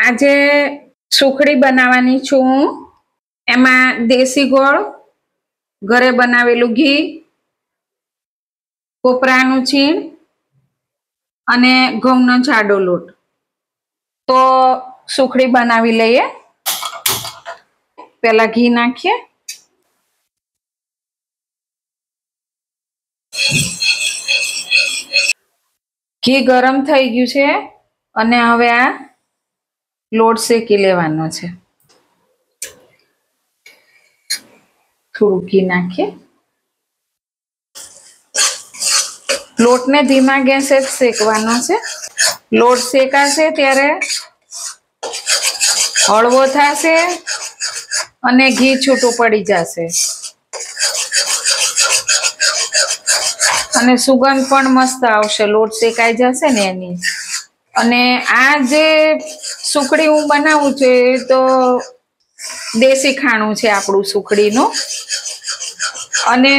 આજે સુખડી બનાવવાની છું હું। એમાં દેશી ગોળ, ઘરે બનાવેલું ઘી, કોપરાનું છીણ અને ઘઉંનો જાડો લોટ। તો સુખડી બનાવી લઈએ। પેલા ઘી નાખીએ। ઘી ગરમ થઈ ગયું છે અને હવે આ લોટ શેકી લેવાનો છે। થોડું ઘી નાખીએ। લોટને ધીમા ગેસે જ શેકવાનો છે। લોટ શેકાશે ત્યારે હળવો થશે અને ઘી છૂટું પડી જશે અને સુગંધ પણ મસ્ત આવશે। લોટ શેકાઈ જશે ને એની। અને આ જે સુખડી હું બનાવું છું એ તો દેશી ખાણું છે આપણું સુખડીનું। અને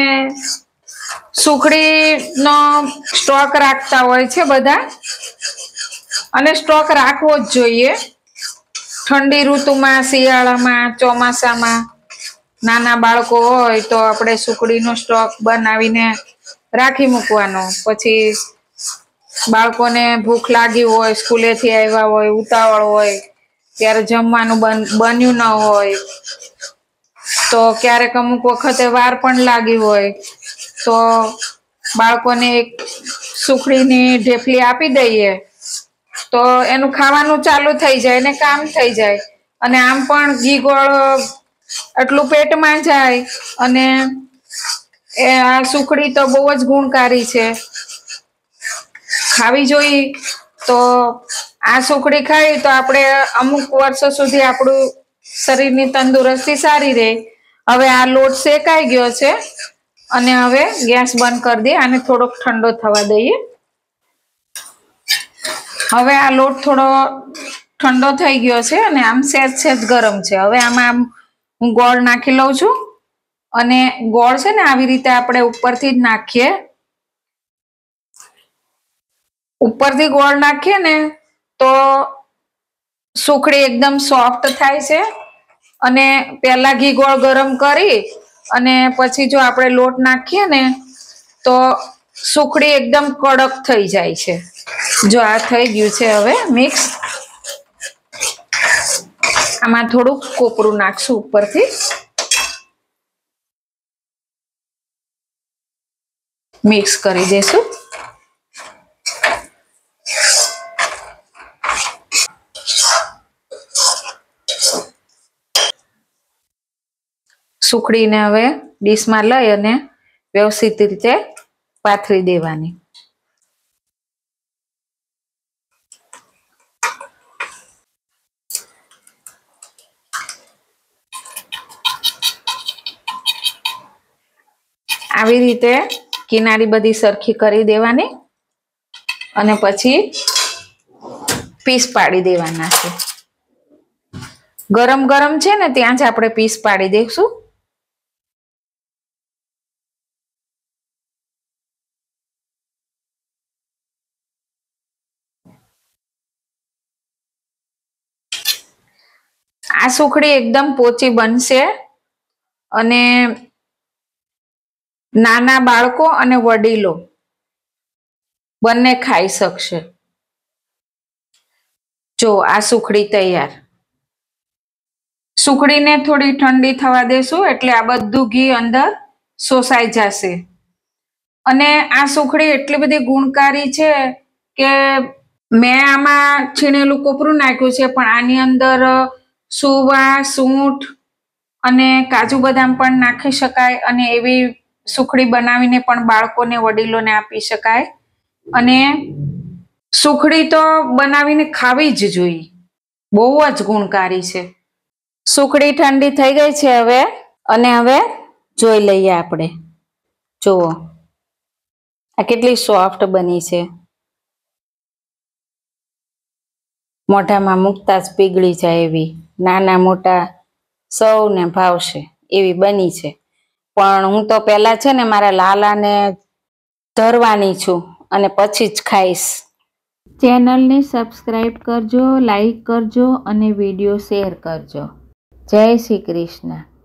સુખડીનો સ્ટોક રાખતા હોય છે બધા, અને સ્ટોક રાખવો જ જોઈએ। ઠંડી ઋતુમાં, શિયાળામાં, ચોમાસામાં નાના બાળકો હોય તો આપણે સુખડીનો સ્ટોક બનાવીને રાખી મૂકવાનો। પછી બાળકોને ભૂખ લાગી હોય, સ્કૂલેથી આવ્યા હોય, ઉતાવળ હોય, ત્યારે જમવાનું બન્યું ન હોય, તો ક્યારેક અમુક વખતે વાર પણ લાગી હોય તો બાળકોને એક સુખડીની ઢેફલી આપી દઈએ તો એનું ખાવાનું ચાલુ થઈ જાય ને કામ થઈ જાય। અને આમ પણ ઘી ગોળ એટલું પેટમાં જાય। અને આ સુખડી તો બહુ જ ગુણકારી છે, ખાવી જોઈએ। તો આ સુખડી ખાઈ તો આપણે અમુક વર્ષો સુધી આપણું શરીરની તંદુરસ્તી સારી રહે। હવે આ લોટ શેકાઈ ગયો છે અને હવે ગેસ બંધ કરી દઈએ, આને થોડોક ઠંડો થવા દઈએ। હવે આ લોટ થોડો ઠંડો થઈ ગયો છે અને આમ સહેજ ગરમ છે। હવે આમાં હું ગોળ નાખી લઉં છું। અને ગોળ છે ને આવી રીતે આપણે ઉપરથી જ નાખીએ। ઉપરથી ગોળ નાખીએ ને તો સુખડી એકદમ સોફ્ટ થાય છે। અને પેલા ઘી ગોળ ગરમ કરી અને પછી જો આપણે લોટ નાખીએ ને તો સુખડી એકદમ કડક થઈ જાય છે। જો આ થઈ ગયું છે હવે મિક્સ। આમાં થોડુંક કોપરું નાખશું ઉપરથી, મિક્સ કરી દેશું। સુખડીને હવે ડીશમાં લઈ અને વ્યવસ્થિત રીતે પાથરી દેવાની। આવી રીતે કિનારી બધી સરખી કરી દેવાની અને પછી પીસ પાડી દેવાના છે। ગરમ ગરમ છે ને ત્યાં જ આપણે પીસ પાડી દઈશું। આ સુખડી એકદમ પોચી બનશે અને નાના બાળકો અને વડીલો બંને ખાઈ શકશે। જો આ સુખડી તૈયાર। સુખડીને થોડી ઠંડી થવા દેશું એટલે આ બધું ઘી અંદર શોષાઈ જશે। અને આ સુખડી એટલી બધી ગુણકારી છે કે મેં આમાં છીણેલું કોપરું નાખ્યું છે, પણ આની અંદર સુવા, સૂંઠ અને કાજુ બદામ પણ નાખી શકાય અને એવી સુખડી બનાવીને પણ બાળકોને, વડીલોને આપી શકાય। અને સુખડી તો બનાવીને ખાવી જ જોઈએ, બહુ જ ગુણકારી છે। સુખડી ઠંડી થઈ ગઈ છે હવે, અને હવે જોઈ લઈએ આપણે। જુઓ આ કેટલી સોફ્ટ બની છે, મોઢામાં મૂકતા જ પીગળી જાય એવી, નાના મોટા સૌને ભાવશે એવી બની છે। પણ હું તો પેલા છે ને મારા લાલાને ધરવાની છું અને પછી જ ખાઈશ। ચેનલને સબસ્ક્રાઈબ કરજો, લાઈક કરજો અને વિડીયો શેર કરજો. જય શ્રી કૃષ્ણ.